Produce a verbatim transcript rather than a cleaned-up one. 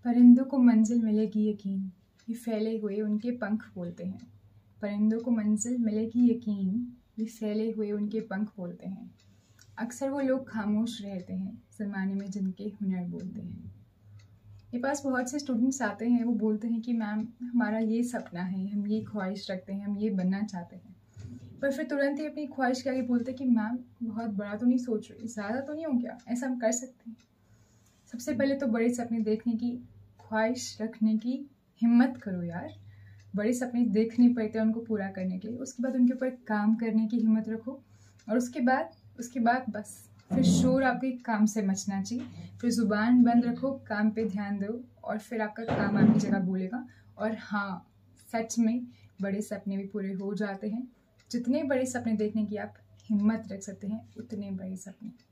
परिंदों को मंजिल मिलेगी यकीन, ये फैले हुए उनके पंख बोलते हैं। परिंदों को मंजिल मिलेगी यकीन, ये फैले हुए उनके पंख बोलते हैं। अक्सर वो लोग खामोश रहते हैं, ज़माने में जिनके हुनर बोलते हैं। मेरे पास बहुत से स्टूडेंट्स आते हैं, वो बोलते हैं कि मैम हमारा ये सपना है, हम ये ख्वाहिश रखते हैं, हम ये बनना चाहते हैं। पर फिर तुरंत ही अपनी ख्वाहिश के आगे बोलते हैं कि मैम बहुत बड़ा तो नहीं सोच रही, ज़्यादा तो नहीं हो गया, ऐसा हम कर सकते हैं। सबसे पहले तो बड़े सपने देखने की ख्वाहिश रखने की हिम्मत करो यार। बड़े सपने देखने पड़ते हैं उनको पूरा करने के लिए, उसके बाद उनके ऊपर काम करने की हिम्मत रखो और उसके बाद उसके बाद बस फिर शोर आपके काम से मचना चाहिए। फिर ज़ुबान बंद रखो, काम पे ध्यान दो और फिर आपका काम आपकी जगह बोलेगा। और हाँ, सच में बड़े सपने भी पूरे हो जाते हैं। जितने बड़े सपने देखने की आप हिम्मत रख सकते हैं, उतने बड़े सपने।